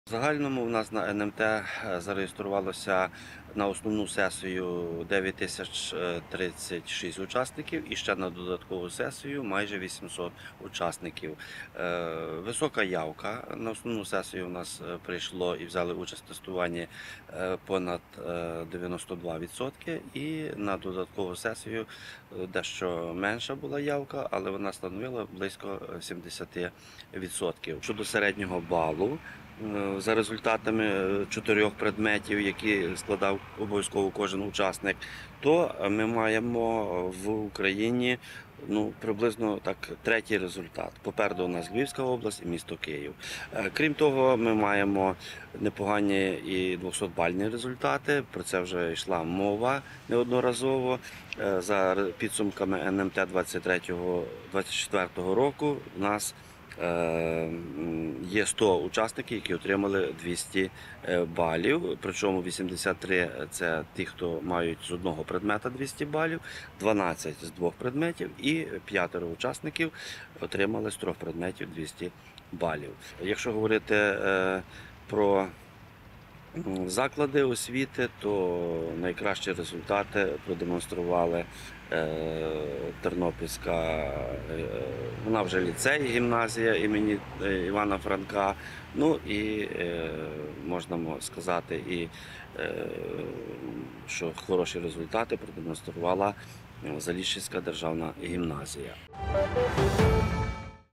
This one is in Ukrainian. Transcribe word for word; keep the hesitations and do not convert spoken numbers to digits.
В загальному у нас на ен ем те зареєструвалося на основну сесію дев'ять тисяч тридцять шість учасників і ще на додаткову сесію майже вісімсот учасників. Висока явка. На основну сесію у нас прийшло і взяли участь в тестуванні понад дев'яносто два відсотки, і на додаткову сесію дещо менша була явка, але вона становила близько сімдесят відсотків. Щодо середнього балу, за результатами чотирьох предметів, які складав обов'язково кожен учасник, то ми маємо в Україні ну, приблизно так третій результат. Попереду у нас Львівська область і місто Київ. Крім того, ми маємо непогані і двохсотбальні результати. Про це вже йшла мова неодноразово. За підсумками ен ем те двадцять третього - двадцять четвертого року у нас є сто учасників, які отримали двісті балів, причому вісімдесят три – це ті, хто мають з одного предмета двісті балів, дванадцять – з двох предметів і п'ятеро учасників отримали з трьох предметів двісті балів. Якщо говорити про заклади освіти, то найкращі результати продемонстрували Тернопільська, вона вже ліцей, гімназія імені Івана Франка. Ну і можна сказати, і що хороші результати продемонструвала Заліщицька державна гімназія.